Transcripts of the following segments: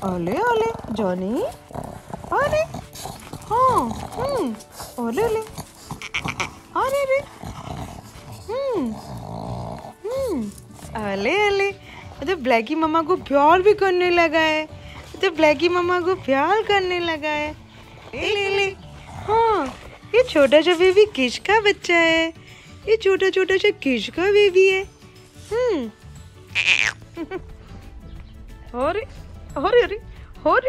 ओले ओले जॉनी, अरे हाँ, ओले ओले, अरे रे, अले अले, तो ब्लैकी मामा को प्यार भी करने लगा है। तो ब्लैकी मामा को प्यार करने लगा है। ले ले, हाँ, ये छोटा सा बेबी किसका बच्चा है? ये छोटा छोटा सा किसका बेबी है? अरे अरे अरे अरे,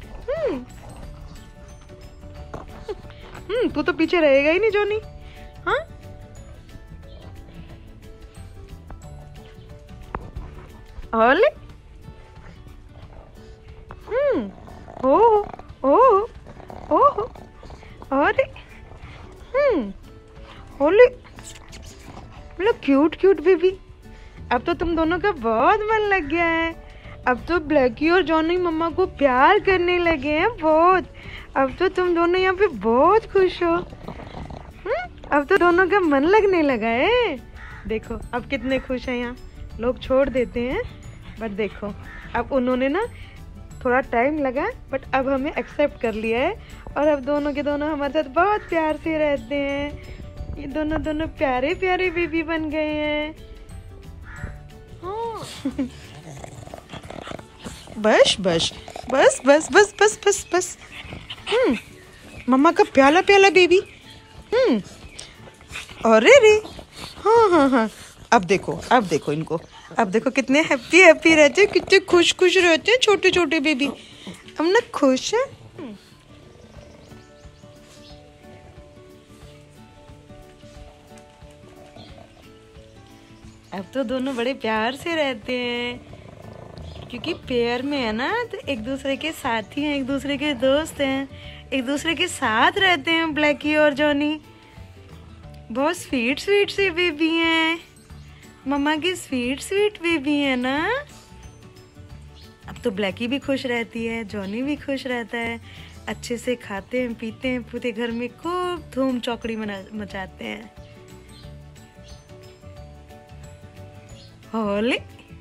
तू तो पीछे रहेगा ही नहीं जॉनी। हाँ, ओले, ओ ओ ओ, अरे, ओले, मतलब क्यूट क्यूट बेबी। अब तो तुम दोनों का बहुत मन लग गया है। अब तो ब्लैकी और जॉनी मम्मा को प्यार करने लगे हैं बहुत। अब तो तुम दोनों यहाँ पे बहुत खुश हो। अब तो दोनों का मन लगने लगा है। देखो अब कितने खुश हैं यहाँ। लोग छोड़ देते हैं बट देखो अब उन्होंने ना थोड़ा टाइम लगा बट अब हमें एक्सेप्ट कर लिया है और अब दोनों के दोनों हमारे साथ बहुत प्यार से रहते हैं। ये दोनों प्यारे प्यारे बेबी बन गए हैं। बस बस बस बस बस बस बस बस, मम्मा का प्याला प्याला बेबी। अरे रे, हाँ हाँ हाँ, अब देखो इनको, अब देखो कितने हैप्पी हैप्पी रहते हैं, कितने खुश खुश रहते हैं छोटे छोटे बेबी। हम ना खुश हैं। अब तो दोनों बड़े प्यार से रहते हैं क्योंकि पेयर में है ना, तो एक दूसरे के साथी हैं, एक दूसरे के दोस्त हैं, एक दूसरे के साथ रहते हैं। ब्लैकी और जॉनी बहुत स्वीट स्वीट से बेबी हैं। मम्मा की स्वीट स्वीट बेबी है ना। अब तो ब्लैकी भी खुश रहती है, जॉनी भी खुश रहता है। अच्छे से खाते हैं पीते हैं, पूरे घर में खूब धूम चौकड़ी मचाते हैं। होले,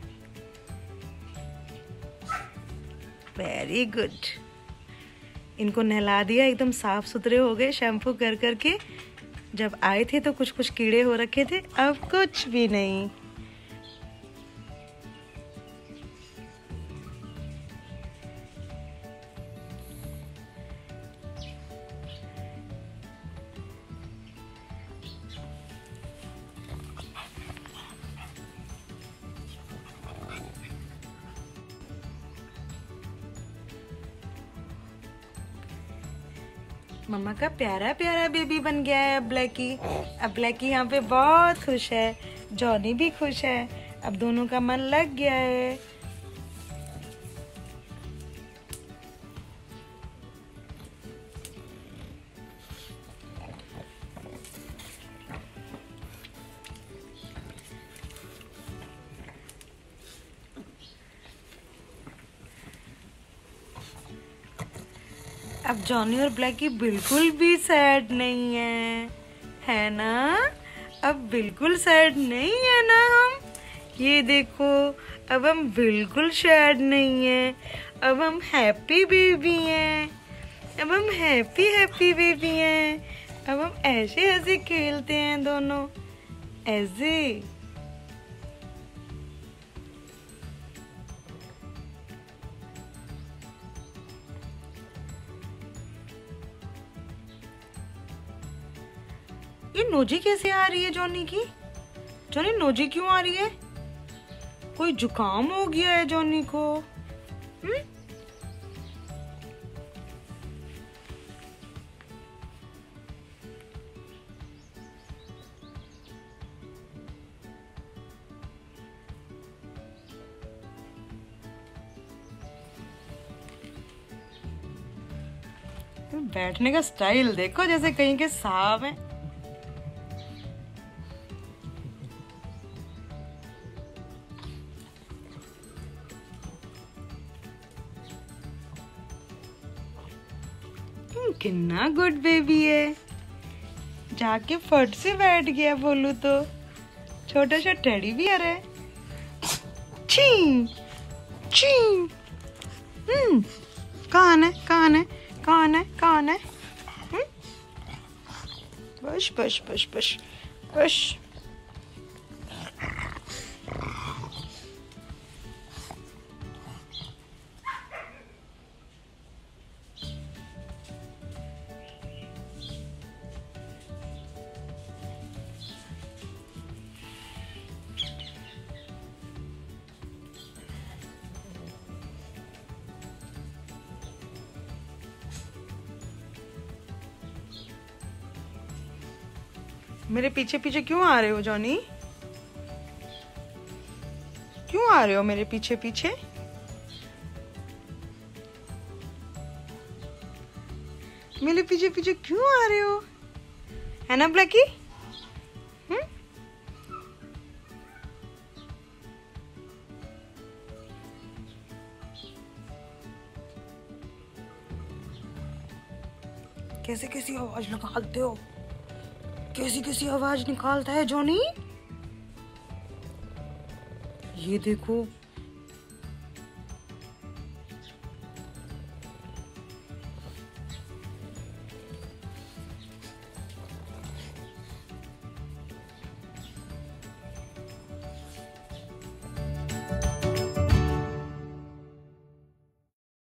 वेरी गुड। इनको नहला दिया, एकदम साफ सुथरे हो गए शैम्पू कर करके। जब आए थे तो कुछ कुछ कीड़े हो रखे थे, अब कुछ भी नहीं। मम्मा का प्यारा प्यारा बेबी बन गया है ब्लैकी। अब ब्लैकी यहाँ पे बहुत खुश है, जॉनी भी खुश है। अब दोनों का मन लग गया है। अब जॉनी और ब्लैकी बिल्कुल भी सैड नहीं है ना? अब बिल्कुल सैड नहीं है ना हम? ये देखो, अब हम बिल्कुल सैड नहीं है। अब हम हैप्पी बेबी हैं। अब हम हैप्पी हैप्पी बेबी हैं। अब हम ऐसे ऐसे खेलते हैं दोनों, ऐसे। ये नोजी कैसे आ रही है जॉनी की? जॉनी नोजी क्यों आ रही है? कोई जुकाम हो गया है जॉनी को? बैठने का स्टाइल देखो, जैसे कहीं के सांप हैं। कितना गुड बेबी है, जाके फट से बैठ गया बोलू तो। छोटा सा टेडी बियर है। छी छी कौन है कौन है कौन है कौन है? बश बश बश बश बश। मेरे पीछे पीछे क्यों आ रहे हो जॉनी? क्यों आ रहे हो मेरे पीछे पीछे? मेरे पीछे पीछे क्यों आ रहे हो? है ना ब्लैकी? कैसे कैसी आवाज निकालते हो? कैसी कैसी आवाज निकालता है जॉनी? ये देखो